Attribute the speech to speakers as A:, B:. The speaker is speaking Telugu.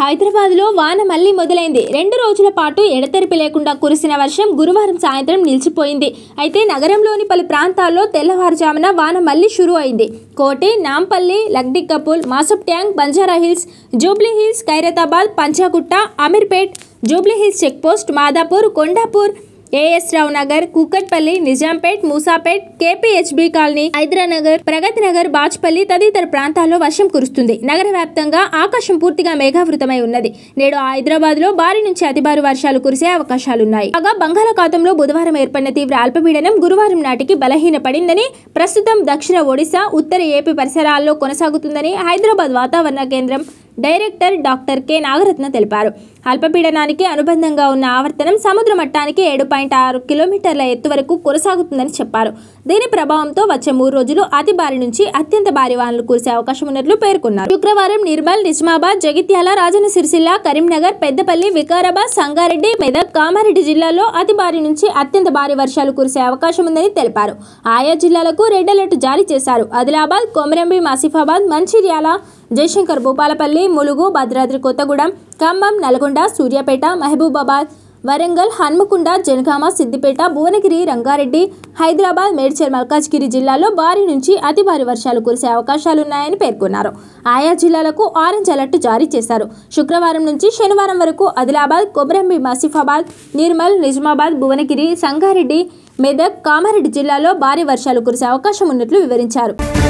A: హైదరాబాద్లో వాన మళ్లీ మొదలైంది. 2 రోజుల పాటు ఎడతెరిపి లేకుండా కురిసిన వర్షం గురువారం సాయంత్రం నిలిచిపోయింది. అయితే నగరంలోని పలు ప్రాంతాల్లో తెల్లవారుజామున వాన మళ్లీ షురూ అయింది. Koti, Nampally, Lakdikapul, Masab Tank, Banjara Hills, Jubilee Hills, Khairatabad, Panjagutta, Ameerpet, Jubilee Hills checkpost, Madhapur, Kondapur, AS Rao Nagar, Kukatpally, Nizampet, Moosapet, KPHB colony, Hydernagar, Pragathi Nagar, Bachupally తదితర ప్రాంతాల్లో వర్షం కురుస్తుంది. నగర వ్యాప్తంగా ఆకాశం పూర్తిగా మేఘావృతమై ఉన్నది. నేడు హైదరాబాద్లో భారీ నుంచి అతి భారీ వర్షాలు కురిసే అవకాశాలున్నాయి. కాగా బంగాళాఖాతంలో బుధవారం ఏర్పడిన తీవ్ర అల్పపీడనం గురువారం నాటికి బలహీనపడిందని, ప్రస్తుతం దక్షిణ ఒడిశా, ఉత్తర ఏపీ పరిసరాల్లో కొనసాగుతుందని హైదరాబాద్ వాతావరణ కేంద్రం డైరెక్టర్ డాక్టర్ కె నాగరత్న తెలిపారు. అల్పపీడనానికి అనుబంధంగా ఉన్న ఆవర్తనం సముద్ర మట్టానికి 7.6 కిలోమీటర్ల ఎత్తు వరకు కొనసాగుతుందని చెప్పారు. దీని ప్రభావంతో వచ్చే 3 రోజులు అతి భారీ నుంచి అత్యంత భారీ వానలు కురిసే అవకాశం ఉన్నట్లు పేర్కొన్నారు. శుక్రవారం నిర్మల్, నిజామాబాద్, జగిత్యాల, రాజన్న సిరిసిల్ల, కరీంనగర్, పెద్దపల్లి, వికారాబాద్, సంగారెడ్డి, మెదక్, కామారెడ్డి జిల్లాల్లో అతి భారీ నుంచి అత్యంత భారీ వర్షాలు కురిసే అవకాశం ఉందని తెలిపారు. ఆయా జిల్లాలకు రెడ్ అలర్ట్ జారీ చేశారు. ఆదిలాబాద్, కొమరంభీం, ఆసిఫాబాద్, మంచిర్యాల, జయశంకర్, భూపాలపల్లి, ములుగు, భద్రాద్రి కొత్తగూడెం, ఖమ్మం, నల్గొండ, సూర్యాపేట, మహబూబాబాద్, వరంగల్, హన్మకొండ, జనగామ, సిద్దిపేట, భువనగిరి, రంగారెడ్డి, హైదరాబాద్, మేడ్చల్, మల్కాజ్గిరి జిల్లాల్లో భారీ నుంచి అతి భారీ వర్షాలు కురిసే అవకాశాలున్నాయని పేర్కొన్నారు. ఆయా జిల్లాలకు ఆరెంజ్ అలర్ట్ జారీ చేశారు. శుక్రవారం నుంచి శనివారం వరకు ఆదిలాబాద్, కొమరంభీం, ఆసిఫాబాద్, నిర్మల్, నిజామాబాద్, భువనగిరి, సంగారెడ్డి, మెదక్, కామారెడ్డి జిల్లాలో భారీ వర్షాలు కురిసే అవకాశం ఉన్నట్లు వివరించారు.